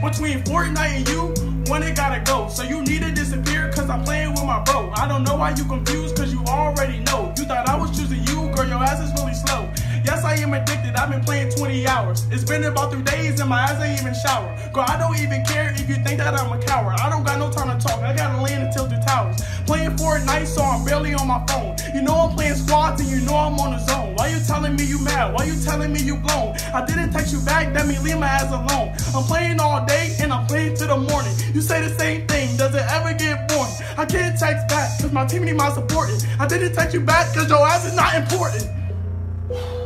between Fortnite and you, when it gotta go. So you need to disappear cause I'm playing with my bro. I don't know why you confused cause you already know. You thought I was choosing you, girl, your ass is really slow. Yes, I am addicted, I've been playing 20 hours. It's been about 3 days and my ass ain't even shower. Girl, I don't even care if you think that I'm a coward. I don't got no time to talk, I gotta land and tilt the towers. Playing Fortnite, so I'm barely on my phone. You know I'm playing squads and you know I'm on the zone. Why you telling me you mad? Why you telling me you blown? I didn't text you back, that means leave my ass alone. I'm playing all day and I'm playing till the morning. You say the same thing, does it ever get boring? I can't text back cause my team need my support. I didn't text you back cause your ass is not important.